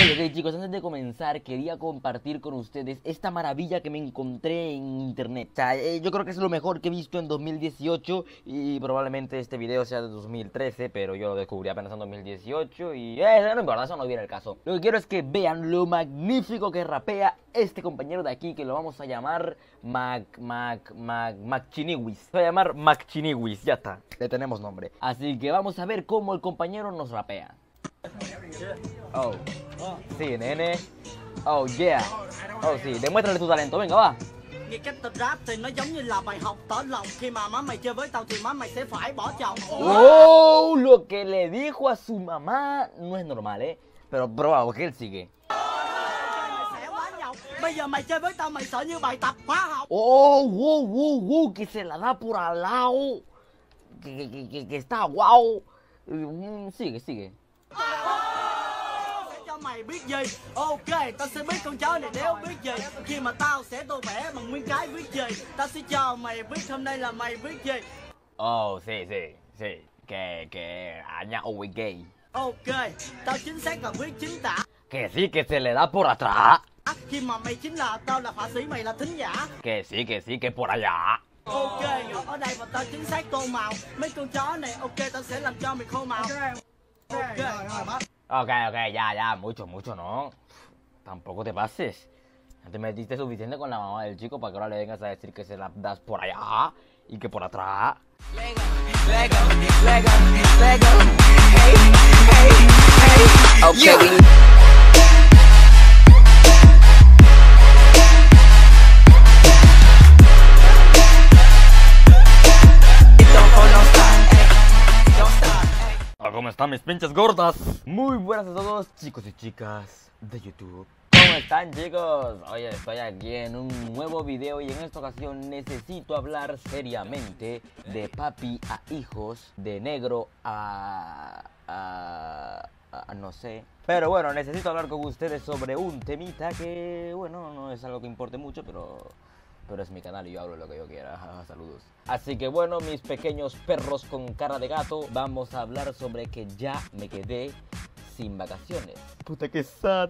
Ok, chicos, antes de comenzar quería compartir con ustedes esta maravilla que me encontré en internet. O sea, yo creo que es lo mejor que he visto en 2018 y probablemente este video sea de 2013, pero yo lo descubrí apenas en 2018 y no importa, eso no viene el caso. Lo que quiero es que vean lo magnífico que rapea este compañero de aquí, que lo vamos a llamar Macchiniwis. Se va a llamar Macchiniwis, ya está, le tenemos nombre. Así que vamos a ver cómo el compañero nos rapea. Oh, sí, nene. Oh, yeah. Oh, sí, demuéstrale tu talento, venga, va. Nghe cách tập rap thì nó giống như là bài học tỏ lòng. Khi mà má mày chơi với tao thì má mày sẽ phải bỏ chồng. Oh, lo que le dijo a su mamá no es normal, Pero vamos, que él sigue. Sẽ quá nhọc. Bây giờ mày chơi với tao mày sợ như bài tập hóa học. Oh, wow, wow, wow, que se la da por al lado. Que está guau. Sigue, sigue. Cho mày biết gì? Ok, tao sẽ biết con chó này đéo biết gì. Khi mà tao sẽ tô vẽ bằng nguyên cái viết gì. Tao sẽ cho mày biết hôm nay là mày viết gì. Oh, sí, sí, sí. Que aña o gay. Ok, tao chính xác là viết chính tả. Que sí, que se le da por atrás. Khi mà mày chính là tao là họa sĩ, mày là thính giả. Que sí, que por allá. Ok, ở đây và tao chính xác tô màu. Mấy con chó này, ok, tao sẽ làm cho mày khô màu. Ok, ya, mucho, ¿no? Tampoco te pases. Ya te metiste suficiente con la mamá del chico para que ahora le vengas a decir que se la das por allá y que por atrás. Lego, hey, okay, yeah. ¿Cómo están mis pinches gordas? Muy buenas a todos, chicos y chicas de YouTube. ¿Cómo están, chicos? Oye, estoy aquí en un nuevo video y en esta ocasión necesito hablar seriamente de papi a hijos, de negro a no sé. Pero bueno, necesito hablar con ustedes sobre un temita que, bueno, no es algo que importe mucho, pero es mi canal y yo hablo lo que yo quiera. Saludos. Así que bueno, mis pequeños perros con cara de gato, vamos a hablar sobre que ya me quedé sin vacaciones. Puta que sad.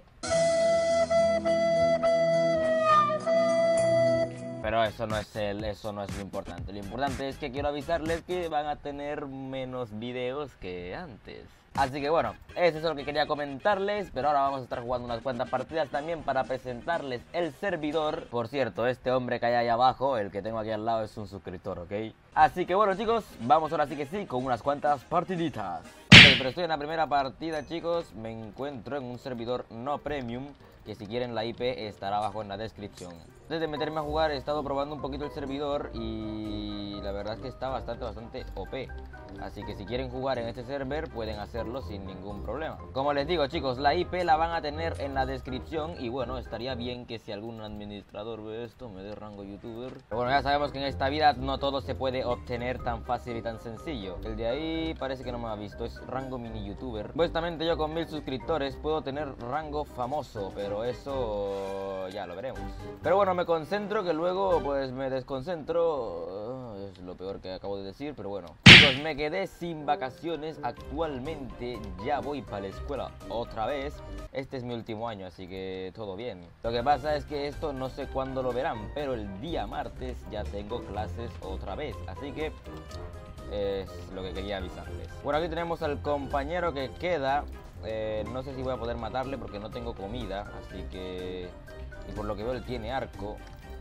Pero eso no es lo importante. Lo importante es que quiero avisarles que van a tener menos videos que antes. Así que bueno, eso es lo que quería comentarles, pero ahora vamos a estar jugando unas cuantas partidas también para presentarles el servidor. Por cierto, este hombre que hay ahí abajo, el que tengo aquí al lado, es un suscriptor, ¿ok? Así que bueno, chicos, vamos ahora sí que sí con unas cuantas partiditas. Ok, pero estoy en la primera partida, chicos. Me encuentro en un servidor no premium, que si quieren la IP estará abajo en la descripción. Antes de meterme a jugar he estado probando un poquito el servidor y la verdad es que está bastante OP. Así que si quieren jugar en este server pueden hacerlo sin ningún problema. Como les digo, chicos, la IP la van a tener en la descripción y bueno, estaría bien que si algún administrador ve esto me dé rango youtuber. Pero bueno, ya sabemos que en esta vida no todo se puede obtener tan fácil y tan sencillo. El de ahí parece que no me ha visto, es rango mini youtuber. Supuestamente yo con 1000 suscriptores puedo tener rango famoso, pero eso ya lo veremos. Pero bueno, me concentro que luego pues me desconcentro. Es lo peor que acabo de decir, pero bueno. Chicos, me quedé sin vacaciones. Actualmente ya voy para la escuela otra vez. Este es mi último año, así que todo bien. Lo que pasa es que esto no sé cuándo lo verán, pero el día martes ya tengo clases otra vez. Así que es lo que quería avisarles. Bueno, aquí tenemos al compañero que queda. No sé si voy a poder matarle porque no tengo comida, así que... Y por lo que veo él tiene arco.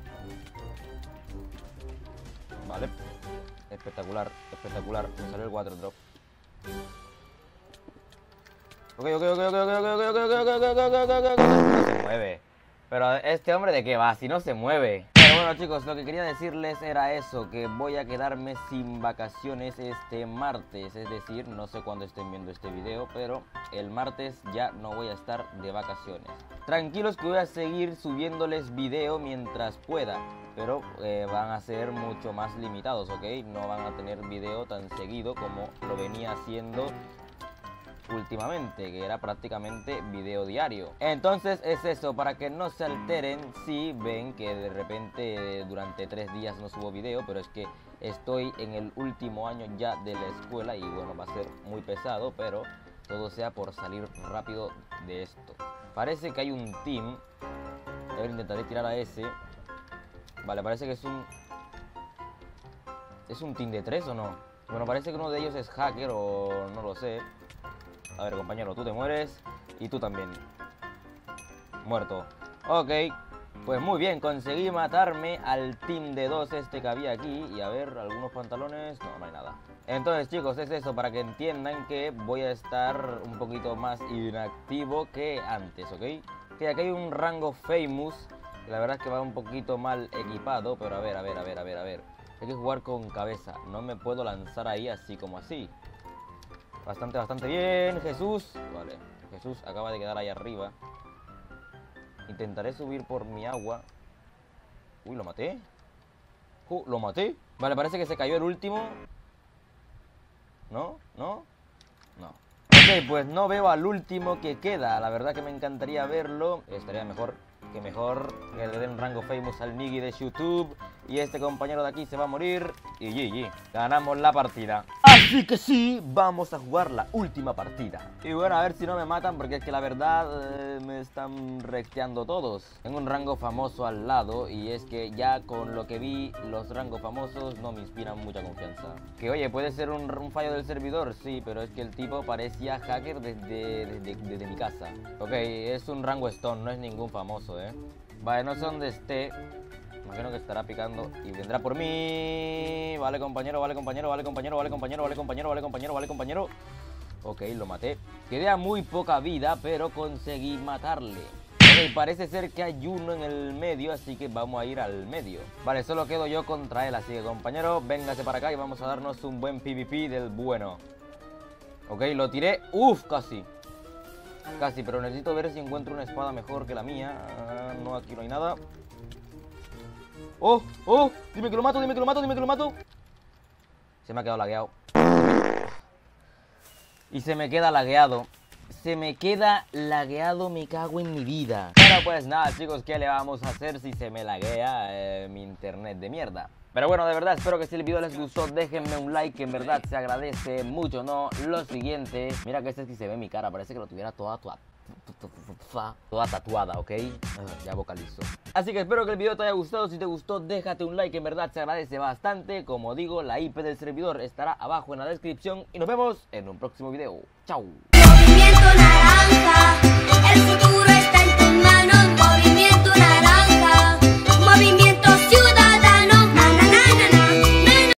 Vale. Espectacular, espectacular. Me salió el water drop. Ok. No se mueve. Pero este hombre de qué va, si no se mueve. Pero bueno, chicos, lo que quería decirles era eso, que voy a quedarme sin vacaciones este martes. Es decir, no sé cuándo estén viendo este video, pero el martes ya no voy a estar de vacaciones. Tranquilos que voy a seguir subiéndoles video mientras pueda, pero van a ser mucho más limitados, ¿ok? No van a tener video tan seguido como lo venía haciendo últimamente, que era prácticamente video diario. Entonces es eso, para que no se alteren si ven que de repente durante 3 días no subo video, pero es que estoy en el último año ya de la escuela y bueno, va a ser muy pesado, pero todo sea por salir rápido de esto. Parece que hay un team. A ver, intentaré tirar a ese. Vale, parece que es un... ¿Es un team de 3 o no? Bueno, parece que uno de ellos es hacker o no lo sé. A ver, compañero, tú te mueres y tú también. Muerto. Ok. Pues muy bien, conseguí matarme al team de 2 este que había aquí. Y a ver, algunos pantalones... No, no hay nada. Entonces, chicos, es eso, para que entiendan que voy a estar un poquito más inactivo que antes, ¿ok? Que aquí hay un rango famous. La verdad es que va un poquito mal equipado, pero a ver. Hay que jugar con cabeza. No me puedo lanzar ahí así como así. Bastante bien, Jesús. Vale, Jesús acaba de quedar ahí arriba. Intentaré subir por mi agua. Uy, ¿lo maté? ¿Lo maté? Vale, parece que se cayó el último. ¿No? Ok, pues no veo al último que queda. La verdad que me encantaría verlo. Estaría mejor que le den un rango famous al Niggy de YouTube. Y este compañero de aquí se va a morir. Y GG, ganamos la partida. Así que sí, vamos a jugar la última partida. Y bueno, a ver si no me matan, porque es que la verdad me están recteando todos. Tengo un rango famoso al lado. Y es que ya con lo que vi, los rangos famosos no me inspiran mucha confianza. Que oye, puede ser un fallo del servidor, sí, pero es que el tipo parecía hacker desde mi casa. Ok, es un rango stone, no es ningún famoso, Vale, no sé dónde esté. Imagino que estará picando y vendrá por mí. Vale, compañero. Ok, lo maté. Quedé a muy poca vida, pero conseguí matarle. Ok, parece ser que hay uno en el medio, así que vamos a ir al medio. Vale, solo quedo yo contra él, así que compañero, véngase para acá y vamos a darnos un buen PvP del bueno. Ok, lo tiré. Uf, casi, pero necesito ver si encuentro una espada mejor que la mía. No, aquí no hay nada. ¡Oh! Dime que lo mato. Se me ha quedado lagueado. Y se me queda lagueado. Me cago en mi vida. Pero pues nada, chicos, ¿qué le vamos a hacer si se me laguea mi internet de mierda? Pero bueno, de verdad, espero que si el video les gustó, déjenme un like, que en verdad se agradece mucho, ¿no? Lo siguiente, mira que este sí se ve mi cara, parece que lo tuviera toda tatuada, ¿ok? Ya vocalizo. Así que espero que el video te haya gustado. Si te gustó, déjate un like, que en verdad se agradece bastante. Como digo, la IP del servidor estará abajo en la descripción. Y nos vemos en un próximo video. ¡Chao! Movimiento naranja, el futuro.